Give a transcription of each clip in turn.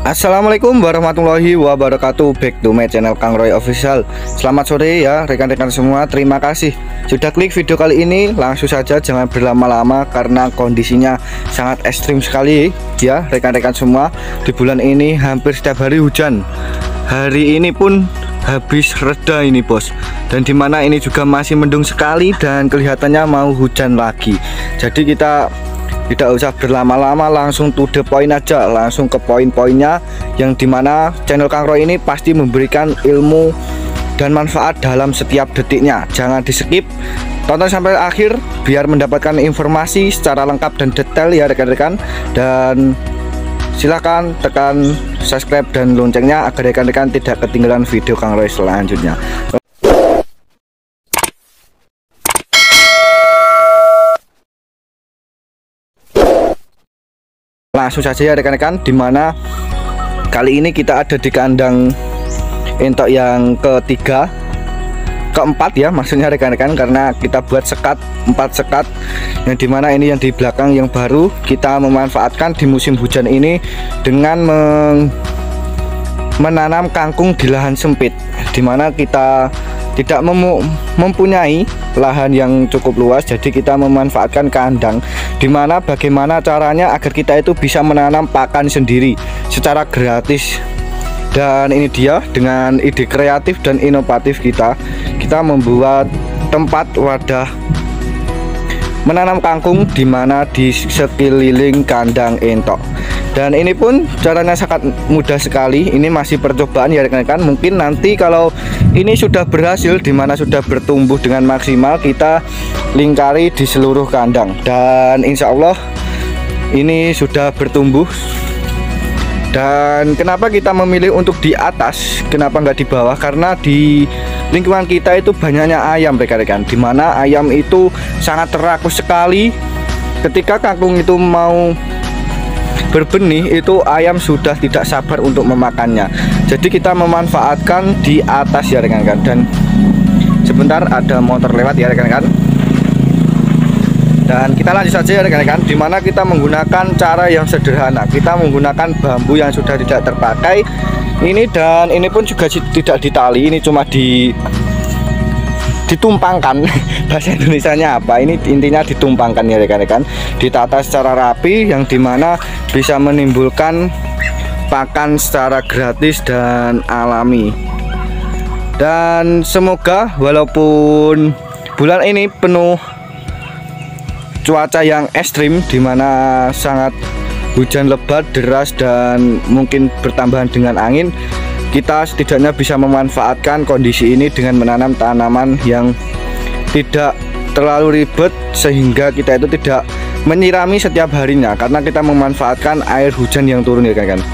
Assalamualaikum warahmatullahi wabarakatuh. Back to my channel Kang Roy Official. Selamat sore ya rekan-rekan semua. Terima kasih sudah klik video kali ini. Langsung saja, jangan berlama-lama karena kondisinya sangat ekstrim sekali ya rekan-rekan semua. Di bulan ini hampir setiap hari hujan. Hari ini pun habis reda ini bos. Dan dimana ini juga masih mendung sekali dan kelihatannya mau hujan lagi. Jadi kita tidak usah berlama-lama, langsung to the point aja, langsung ke poin-poinnya, yang dimana channel Kang Roy ini pasti memberikan ilmu dan manfaat dalam setiap detiknya. Jangan di skip, tonton sampai akhir biar mendapatkan informasi secara lengkap dan detail ya rekan-rekan. Dan silahkan tekan subscribe dan loncengnya agar rekan-rekan tidak ketinggalan video Kang Roy selanjutnya. Langsung saja ya rekan-rekan, dimana kali ini kita ada di kandang entok yang keempat ya maksudnya rekan-rekan, karena kita buat sekat 4 sekat, yang dimana ini yang di belakang yang baru kita memanfaatkan di musim hujan ini dengan menanam kangkung di lahan sempit, dimana kita tidak mempunyai lahan yang cukup luas. Jadi kita memanfaatkan kandang, dimana bagaimana caranya agar kita itu bisa menanam pakan sendiri secara gratis. Dan ini dia dengan ide kreatif dan inovatif kita membuat tempat wadah menanam kangkung dimana di sekeliling kandang entok. Dan ini pun caranya sangat mudah sekali. Ini masih percobaan ya rekan-rekan. Mungkin nanti kalau ini sudah berhasil, dimana sudah bertumbuh dengan maksimal, kita lingkari di seluruh kandang. Dan insya Allah ini sudah bertumbuh. Dan kenapa kita memilih untuk di atas, kenapa nggak di bawah? Karena di lingkungan kita itu banyaknya ayam rekan-rekan, dimana ayam itu sangat terakus sekali. Ketika kangkung itu mau berbenih, itu ayam sudah tidak sabar untuk memakannya. Jadi kita memanfaatkan di atas ya rekan-rekan. Dan sebentar ada motor lewat ya rekan-rekan. Dan kita lanjut saja ya rekan-rekan, dimana kita menggunakan cara yang sederhana. Kita menggunakan bambu yang sudah tidak terpakai ini, dan ini pun juga tidak ditali, ini cuma ditumpangkan. Bahasa Indonesianya apa? Ini intinya ditumpangkan ya rekan-rekan, ditata secara rapi, yang dimana bisa menimbulkan pakan secara gratis dan alami. Dan semoga walaupun bulan ini penuh cuaca yang ekstrim, dimana sangat hujan lebat, deras, dan mungkin bertambahan dengan angin, kita setidaknya bisa memanfaatkan kondisi ini dengan menanam tanaman yang tidak terlalu ribet, sehingga kita itu tidak menyirami setiap harinya karena kita memanfaatkan air hujan yang turun ya rekan-rekan.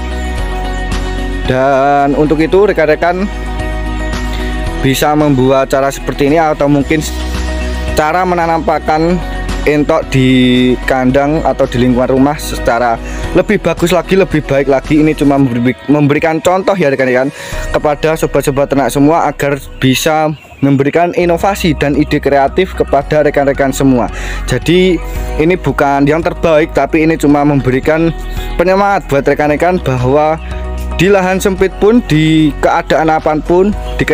Dan untuk itu rekan-rekan bisa membuat cara seperti ini, atau mungkin cara menanam pakan entok di kandang atau di lingkungan rumah secara lebih bagus lagi, lebih baik lagi. Ini cuma memberikan contoh ya rekan-rekan kepada sobat-sobat ternak semua, agar bisa memberikan inovasi dan ide kreatif kepada rekan-rekan semua. Jadi ini bukan yang terbaik, tapi ini cuma memberikan penyemangat buat rekan-rekan bahwa di lahan sempit pun, di keadaan apapun,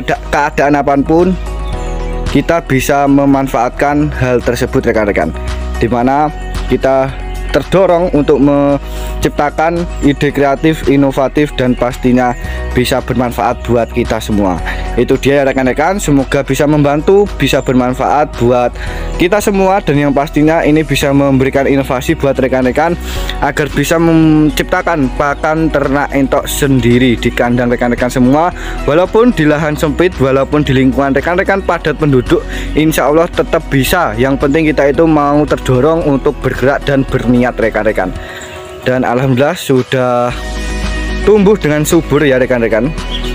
kita bisa memanfaatkan hal tersebut rekan-rekan, dimana kita terdorong untuk menciptakan ide kreatif, inovatif, dan pastinya bisa bermanfaat buat kita semua. Itu dia ya rekan-rekan, semoga bisa membantu, bisa bermanfaat buat kita semua, dan yang pastinya ini bisa memberikan inovasi buat rekan-rekan agar bisa menciptakan pakan ternak entok sendiri di kandang rekan-rekan semua. Walaupun di lahan sempit, walaupun di lingkungan rekan-rekan padat penduduk, insya Allah tetap bisa. Yang penting kita itu mau terdorong untuk bergerak dan berniat rekan-rekan. Dan alhamdulillah sudah tumbuh dengan subur ya rekan-rekan,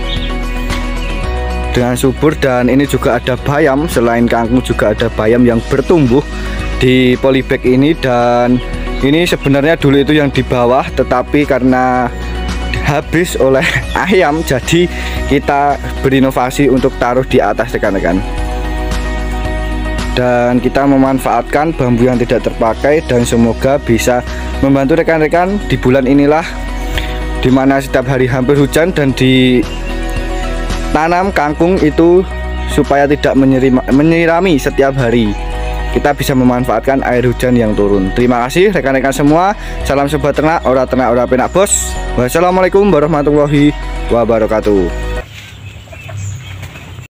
dengan subur. Dan ini juga ada bayam, selain kangkung juga ada bayam yang bertumbuh di polybag ini. Dan ini sebenarnya dulu itu yang di bawah, tetapi karena habis oleh ayam, jadi kita berinovasi untuk taruh di atas rekan-rekan. Dan kita memanfaatkan bambu yang tidak terpakai, dan semoga bisa membantu rekan-rekan di bulan inilah dimana setiap hari hampir hujan, dan ditanam kangkung itu supaya tidak menyirami setiap hari. Kita bisa memanfaatkan air hujan yang turun. Terima kasih rekan-rekan semua. Salam sobat ternak, ora penak bos. Wassalamualaikum warahmatullahi wabarakatuh.